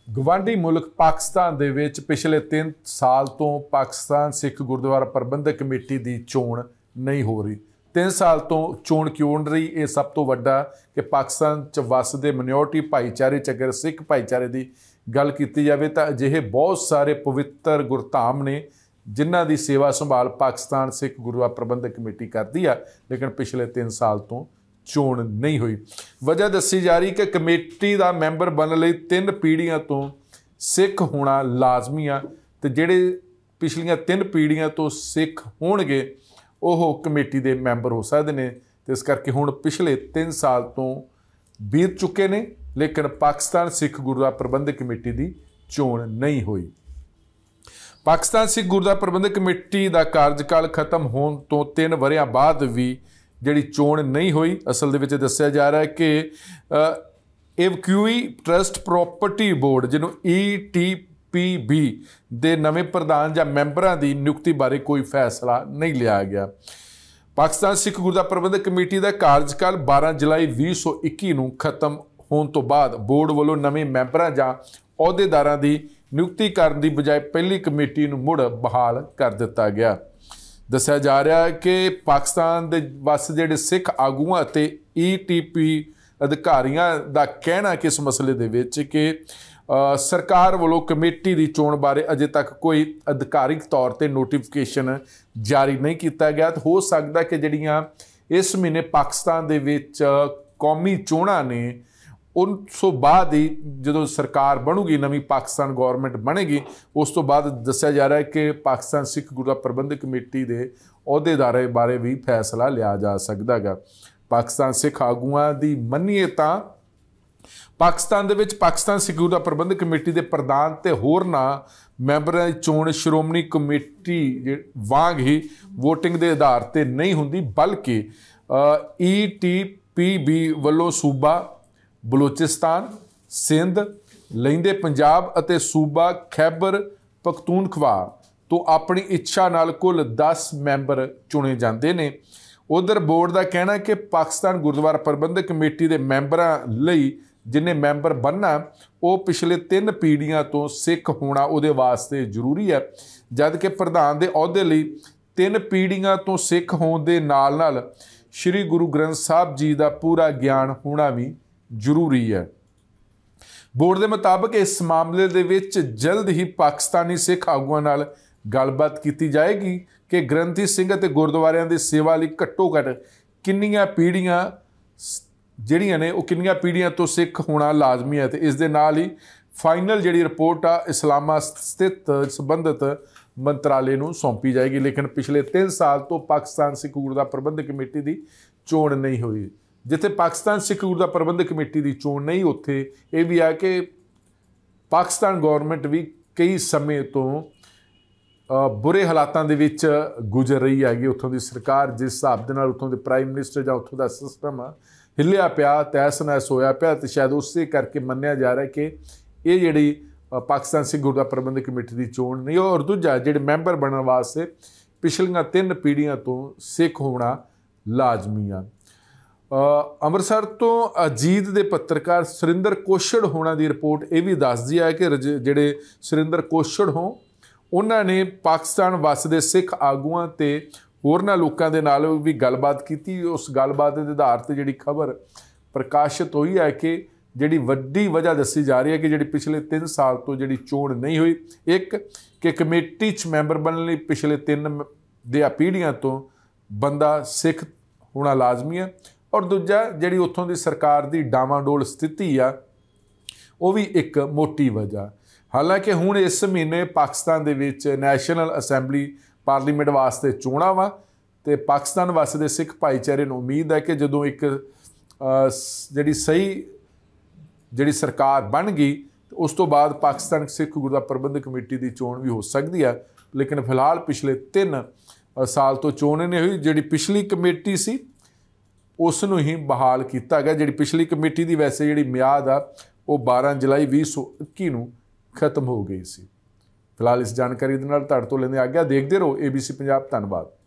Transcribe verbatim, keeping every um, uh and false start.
ਗਵਾਂਢੀ ਮੁਲਕ ਪਾਕਿਸਤਾਨ ਦੇ ਵਿੱਚ ਪਿਛਲੇ ਤਿੰਨ ਸਾਲ ਤੋਂ ਪਾਕਿਸਤਾਨ ਸਿੱਖ ਗੁਰਦੁਆਰਾ ਪ੍ਰਬੰਧਕ ਕਮੇਟੀ ਦੀ ਚੋਣ ਨਹੀਂ ਹੋ ਰਹੀ। ਤਿੰਨ ਸਾਲ ਤੋਂ ਚੋਣ ਕਿਉਂ ਨਹੀਂ ਰਹੀ? ਇਹ ਸਭ ਤੋਂ ਵੱਡਾ ਕਿ ਪਾਕਿਸਤਾਨ 'ਚ ਵੱਸਦੇ ਮਿਨੋਰਟੀ ਭਾਈਚਾਰੇ 'ਚ ਅਗਰ ਸਿੱਖ ਭਾਈਚਾਰੇ ਦੀ ਗੱਲ ਕੀਤੀ ਜਾਵੇ ਤਾਂ ਅਜਿਹੇ ਬਹੁਤ ਸਾਰੇ ਪਵਿੱਤਰ ਗੁਰਧਾਮ ਨੇ ਜਿਨ੍ਹਾਂ ਦੀ ਸੇਵਾ ਸੰਭਾਲ ਪਾਕਿਸਤਾਨ ਸਿੱਖ ਗੁਰਦੁਆਰਾ ਪ੍ਰਬੰਧਕ ਕਮੇਟੀ ਕਰਦੀ ਆ, ਲੇਕਿਨ ਪਿਛਲੇ ਤਿੰਨ ਸਾਲ ਤੋਂ ਚੋਣ ਨਹੀਂ ਹੋਈ। ਵਜ੍ਹਾ ਦੱਸੀ ਜਾ ਰਹੀ ਕਿ ਕਮੇਟੀ ਦਾ ਮੈਂਬਰ ਬਣਨ ਲਈ ਤਿੰਨ ਪੀੜ੍ਹੀਆਂ ਤੋਂ ਸਿੱਖ ਹੋਣਾ ਲਾਜ਼ਮੀ ਆ, ਤੇ ਜਿਹੜੇ ਪਿਛਲੀਆਂ ਤਿੰਨ ਪੀੜ੍ਹੀਆਂ ਤੋਂ ਸਿੱਖ ਹੋਣਗੇ ਉਹ ਕਮੇਟੀ ਦੇ ਮੈਂਬਰ ਹੋ ਸਕਦੇ ਨੇ। ਤੇ ਇਸ ਕਰਕੇ ਹੁਣ ਪਿਛਲੇ ਤਿੰਨ ਸਾਲ ਤੋਂ ਬੀਤ ਚੁੱਕੇ ਨੇ, ਲੇਕਿਨ ਪਾਕਿਸਤਾਨ ਸਿੱਖ ਗੁਰਦੁਆਰਾ ਪ੍ਰਬੰਧਕ ਕਮੇਟੀ ਦੀ ਚੋਣ ਨਹੀਂ ਹੋਈ। ਪਾਕਿਸਤਾਨ ਸਿੱਖ ਗੁਰਦੁਆਰਾ ਪ੍ਰਬੰਧਕ ਕਮੇਟੀ ਦਾ ਕਾਰਜਕਾਲ ਖਤਮ ਹੋਣ ਤੋਂ ਤਿੰਨ ਵਰ੍ਹਿਆਂ ਬਾਅਦ ਵੀ ਜਿਹੜੀ ਚੋਣ ਨਹੀਂ ਹੋਈ। ਅਸਲ ਦੇ ਵਿੱਚ ਦੱਸਿਆ ਜਾ ਰਿਹਾ ਹੈ ਕਿ ਏਵਕਿਊਈ ਟਰਸਟ ਪ੍ਰੋਪਰਟੀ ਬੋਰਡ, ਜਿਹਨੂੰ ਈ ਟੀ ਪੀ ਬੀ ਦੇ ਨਵੇਂ ਪ੍ਰਧਾਨ ਜਾਂ ਮੈਂਬਰਾਂ ਦੀ ਨਿਯੁਕਤੀ ਬਾਰੇ ਕੋਈ ਫੈਸਲਾ ਨਹੀਂ ਲਿਆ ਗਿਆ। ਪਾਕਿਸਤਾਨ ਸਿੱਖ ਗੁਰਦੁਆਰਾ ਪ੍ਰਬੰਧਕ ਕਮੇਟੀ ਦਾ ਕਾਰਜਕਾਲ ਬਾਰਾਂ ਜੁਲਾਈ ਵੀਹ ਸੌ ਇੱਕੀ ਨੂੰ ਖਤਮ ਹੋਣ ਤੋਂ ਬਾਅਦ ਬੋਰਡ ਵੱਲੋਂ ਨਵੇਂ ਮੈਂਬਰਾਂ ਜਾਂ ਅਹੁਦੇਦਾਰਾਂ ਦੀ ਨਿਯੁਕਤੀ ਕਰਨ ਦੀ ਬਜਾਏ ਪਹਿਲੀ ਕਮੇਟੀ ਨੂੰ ਮੁੜ ਬਹਾਲ ਕਰ ਦਿੱਤਾ ਗਿਆ। ਦੱਸਿਆ ਜਾ ਰਿਹਾ ਹੈ ਕਿ ਪਾਕਿਸਤਾਨ ਦੇ ਵਸ ਜਿਹੜੇ ਸਿੱਖ ਆਗੂਆਂ ਅਤੇ ਈ ਟੀ ਪੀ ਅਧਿਕਾਰੀਆਂ ਦਾ ਕਹਿਣਾ ਕਿ ਇਸ ਮਸਲੇ ਦੇ ਵਿੱਚ ਕਿ ਸਰਕਾਰ ਵੱਲੋਂ ਕਮੇਟੀ ਦੀ ਚੋਣ ਬਾਰੇ ਅਜੇ ਤੱਕ ਕੋਈ ਅਧਿਕਾਰਿਕ ਤੌਰ 'ਤੇ ਨੋਟੀਫਿਕੇਸ਼ਨ ਜਾਰੀ ਨਹੀਂ ਕੀਤਾ ਗਿਆ। ਤਾਂ ਹੋ ਸਕਦਾ ਕਿ ਜਿਹੜੀਆਂ ਇਸ ਮਹੀਨੇ ਪਾਕਿਸਤਾਨ ਦੇ ਵਿੱਚ ਕੌਮੀ ਚੋਣਾਂ ਨੇ, ਉਸ ਤੋਂ ਬਾਅਦ ਹੀ ਜਦੋਂ ਸਰਕਾਰ ਬਣੂਗੀ, ਨਵੀਂ ਪਾਕਿਸਤਾਨ ਗੌਰਮੈਂਟ ਬਣੇਗੀ, ਉਸ ਤੋਂ ਬਾਅਦ ਦੱਸਿਆ ਜਾ ਰਿਹਾ ਹੈ ਕਿ ਪਾਕਿਸਤਾਨ ਸਿੱਖ ਗੁਰਦੁਆਰਾ ਪ੍ਰਬੰਧਕ ਕਮੇਟੀ ਦੇ ਅਹੁਦੇਦਾਰਾਂ ਬਾਰੇ ਵੀ ਫੈਸਲਾ ਲਿਆ ਜਾ ਸਕਦਾ ਹੈਗਾ। ਪਾਕਿਸਤਾਨ ਸਿੱਖ ਆਗੂਆਂ ਦੀ ਮੰਨੀਏ ਤਾਂ ਪਾਕਿਸਤਾਨ ਦੇ ਵਿੱਚ ਪਾਕਿਸਤਾਨ ਸਿੱਖ ਗੁਰਦੁਆਰਾ ਪ੍ਰਬੰਧਕ ਕਮੇਟੀ ਦੇ ਪ੍ਰਧਾਨ ਤੇ ਹੋਰਨਾਂ ਮੈਂਬਰਾਂ ਦੀ ਚੋਣ ਸ਼੍ਰੋਮਣੀ ਕਮੇਟੀ ਵਾਂਗ ਹੀ ਵੋਟਿੰਗ ਦੇ ਆਧਾਰ ਤੇ ਨਹੀਂ ਹੁੰਦੀ, ਬਲਕਿ ਈ ਟੀ ਪੀ ਬੀ ਵੱਲੋਂ ਸੂਬਾ ਬਲੋਚਿਸਤਾਨ, ਸਿੰਧ, ਲਹਿੰਦੇ ਪੰਜਾਬ ਅਤੇ ਸੂਬਾ ਖੈਬਰ ਪਖਤੂਨਖਵਾ ਤੋਂ ਆਪਣੀ ਇੱਛਾ ਨਾਲ ਕੁੱਲ ਦਸ ਮੈਂਬਰ ਚੁਣੇ ਜਾਂਦੇ ਨੇ। ਉਧਰ ਬੋਰਡ ਦਾ ਕਹਿਣਾ ਕਿ ਪਾਕਿਸਤਾਨ ਗੁਰਦੁਆਰਾ ਪ੍ਰਬੰਧਕ ਕਮੇਟੀ ਦੇ ਮੈਂਬਰਾਂ ਲਈ ਜਿੰਨੇ ਮੈਂਬਰ ਬਣਨਾ ਉਹ ਪਿਛਲੇ ਤਿੰਨ ਪੀੜ੍ਹੀਆਂ ਤੋਂ ਸਿੱਖ ਹੋਣਾ ਉਹਦੇ ਵਾਸਤੇ ਜ਼ਰੂਰੀ ਹੈ, ਜਦ ਕਿ ਪ੍ਰਧਾਨ ਦੇ ਅਹੁਦੇ ਲਈ ਤਿੰਨ ਪੀੜ੍ਹੀਆਂ ਤੋਂ ਸਿੱਖ ਹੋਣ ਦੇ ਨਾਲ ਨਾਲ ਸ਼੍ਰੀ ਗੁਰੂ ਗ੍ਰੰਥ ਸਾਹਿਬ ਜੀ ਦਾ ਪੂਰਾ ਗਿਆਨ ਹੋਣਾ ਵੀ ਜ਼ਰੂਰੀ ਹੈ। ਬੋਰਡ ਦੇ ਮੁਤਾਬਕ ਇਸ ਮਾਮਲੇ ਦੇ ਵਿੱਚ ਜਲਦ ਹੀ ਪਾਕਿਸਤਾਨੀ ਸਿੱਖ ਆਗੂਆਂ ਨਾਲ ਗੱਲਬਾਤ ਕੀਤੀ ਜਾਏਗੀ ਕਿ ਗ੍ਰੰਥੀ ਸਿੰਘ ਅਤੇ ਗੁਰਦੁਆਰਿਆਂ ਦੀ ਸੇਵਾ ਲਈ ਘੱਟੋ ਘੱਟ ਕਿੰਨੀਆਂ ਪੀੜ੍ਹੀਆਂ ਜਿਹੜੀਆਂ ਨੇ ਉਹ ਕਿੰਨੀਆਂ ਪੀੜ੍ਹੀਆਂ ਤੋਂ ਸਿੱਖ ਹੋਣਾ ਲਾਜ਼ਮੀ ਹੈ। ਤੇ ਇਸ ਦੇ ਨਾਲ ਹੀ ਫਾਈਨਲ ਜਿਹੜੀ ਰਿਪੋਰਟ ਆ ਇਸਲਾਮਾ ਸਥਿਤ ਸੰਬੰਧਿਤ ਮੰਤਰਾਲੇ ਨੂੰ ਸੌਂਪੀ ਜਾਏਗੀ। ਲੇਕਿਨ ਪਿਛਲੇ ਤਿੰਨ ਸਾਲ ਤੋਂ ਪਾਕਿਸਤਾਨ ਸਿੱਖ ਗੁਰਦੁਆਰਾ ਪ੍ਰਬੰਧਕ ਕਮੇਟੀ ਦੀ ਚੋਣ ਨਹੀਂ ਹੋਈ। ਜਿੱਥੇ ਪਾਕਿਸਤਾਨ ਸਿੱਖ ਗੁਰਦੁਆਰਾ ਪ੍ਰਬੰਧਕ ਕਮੇਟੀ ਦੀ ਚੋਣ ਨਹੀਂ, ਉੱਥੇ ਇਹ ਵੀ ਆ ਕਿ ਪਾਕਿਸਤਾਨ ਗੌਰਮੈਂਟ ਵੀ ਕਈ ਸਮੇਂ ਤੋਂ ਬੁਰੇ ਹਾਲਾਤਾਂ ਦੇ ਵਿੱਚ ਗੁਜ਼ਰ ਰਹੀ ਹੈਗੀ। ਉੱਥੋਂ ਦੀ ਸਰਕਾਰ ਜਿਸ ਹਿਸਾਬ ਦੇ ਨਾਲ ਉੱਥੋਂ ਦੇ ਪ੍ਰਾਈਮ ਮਿਨਿਸਟਰ ਜਾਂ ਉੱਥੋਂ ਦਾ ਸਿਸਟਮ ਆ ਹਿੱਲਿਆ ਪਿਆ, ਤਹਿਸ ਨਹਿਸ ਹੋਇਆ ਪਿਆ, ਤੇ ਸ਼ਾਇਦ ਉਸੇ ਕਰਕੇ ਮੰਨਿਆ ਜਾ ਰਿਹਾ ਕਿ ਇਹ ਜਿਹੜੀ ਪਾਕਿਸਤਾਨ ਸਿੱਖ ਗੁਰਦੁਆਰਾ ਪ੍ਰਬੰਧਕ ਕਮੇਟੀ ਦੀ ਚੋਣ ਨਹੀਂ। ਔਰ ਦੂਜਾ ਜਿਹੜੇ ਮੈਂਬਰ ਬਣਨ ਵਾਸਤੇ ਪਿਛਲੀਆਂ ਤਿੰਨ ਪੀੜ੍ਹੀਆਂ ਤੋਂ ਸਿੱਖ ਹੋਣਾ ਲਾਜ਼ਮੀ ਆ। ਅੰਮ੍ਰਿਤਸਰ ਤੋਂ ਅਜੀਤ ਦੇ ਪੱਤਰਕਾਰ ਸੁਰਿੰਦਰ ਕੋਸ਼ੜ ਹੋਣਾ ਦੀ ਰਿਪੋਰਟ ਇਹ ਵੀ ਦੱਸਦੀ ਹੈ ਕਿ ਜਿਹੜੇ ਸੁਰਿੰਦਰ ਕੋਸ਼ੜ ਹੋ ਉਹਨਾਂ ਨੇ ਪਾਕਿਸਤਾਨ ਵੱਸਦੇ ਸਿੱਖ ਆਗੂਆਂ ਤੇ ਹੋਰਨਾਂ ਲੋਕਾਂ ਦੇ ਨਾਲ ਵੀ ਗੱਲਬਾਤ ਕੀਤੀ। ਉਸ ਗੱਲਬਾਤ ਦੇ ਆਧਾਰ 'ਤੇ ਜਿਹੜੀ ਖਬਰ ਪ੍ਰਕਾਸ਼ਿਤ ਹੋਈ ਹੈ ਕਿ ਜਿਹੜੀ ਵੱਡੀ ਵਜ੍ਹਾ ਦੱਸੀ ਜਾ ਰਹੀ ਹੈ ਕਿ ਜਿਹੜੀ ਪਿਛਲੇ ਤਿੰਨ ਸਾਲ ਤੋਂ ਜਿਹੜੀ ਚੋਣ ਨਹੀਂ ਹੋਈ, ਇੱਕ ਕਿ ਕਮੇਟੀ 'ਚ ਮੈਂਬਰ ਬਣਨ ਲਈ ਪਿਛਲੇ ਤਿੰਨ ਦੇ ਪੀੜ੍ਹੀਆਂ ਤੋਂ ਬੰਦਾ ਸਿੱਖ ਹੋਣਾ ਲਾਜ਼ਮੀ ਹੈ, ਔਰ ਦੂਜਾ ਜਿਹੜੀ ਉੱਥੋਂ ਦੀ ਸਰਕਾਰ ਦੀ ਡਾਵਾਂਡੋਲ ਸਥਿਤੀ ਆ ਉਹ ਵੀ ਇੱਕ ਮੋਟੀ ਵਜ੍ਹਾ। ਹਾਲਾਂਕਿ ਹੁਣ ਇਸ ਮਹੀਨੇ ਪਾਕਿਸਤਾਨ ਦੇ ਵਿੱਚ ਨੈਸ਼ਨਲ ਅਸੈਂਬਲੀ ਪਾਰਲੀਮੈਂਟ ਵਾਸਤੇ ਚੋਣਾਂ ਵਾ, ਤੇ ਪਾਕਿਸਤਾਨ ਵਾਸਤੇ ਸਿੱਖ ਭਾਈਚਾਰੇ ਨੂੰ ਉਮੀਦ ਹੈ ਕਿ ਜਦੋਂ ਇੱਕ ਜਿਹੜੀ ਸਹੀ ਜਿਹੜੀ ਸਰਕਾਰ ਬਣ ਗਈ ਉਸ ਤੋਂ ਬਾਅਦ ਪਾਕਿਸਤਾਨ ਸਿੱਖ ਗੁਰਦੁਆਰਾ ਪ੍ਰਬੰਧਕ ਕਮੇਟੀ ਦੀ ਚੋਣ ਵੀ ਹੋ ਸਕਦੀ ਹੈ। ਲੇਕਿਨ ਫਿਲਹਾਲ ਪਿਛਲੇ ਤਿੰਨ ਸਾਲ ਤੋਂ ਚੋਣ ਨਹੀਂ ਹੋਈ। ਜਿਹੜੀ ਪਿਛਲੀ ਕਮੇਟੀ ਸੀ ਉਸ ਨੂੰ ਹੀ ਬਹਾਲ ਕੀਤਾ ਗਿਆ। ਜਿਹੜੀ ਪਿਛਲੀ ਕਮੇਟੀ ਦੀ ਵੈਸੇ ਜਿਹੜੀ ਮਿਆਦ ਆ ਉਹ ਬਾਰਾਂ ਜੁਲਾਈ ਵੀਹ ਸੌ ਇੱਕੀ ਨੂੰ ਖਤਮ ਹੋ ਗਈ ਸੀ। ਫਿਲਹਾਲ ਇਸ ਜਾਣਕਾਰੀ ਦੇ ਨਾਲ ਤੁਹਾਡੇ ਤੋਂ ਲੈਂਦੇ ਆਗਿਆ। ਦੇਖਦੇ ਰਹੋ ਏ ਬੀ ਸੀ ਪੰਜਾਬ। ਧੰਨਵਾਦ।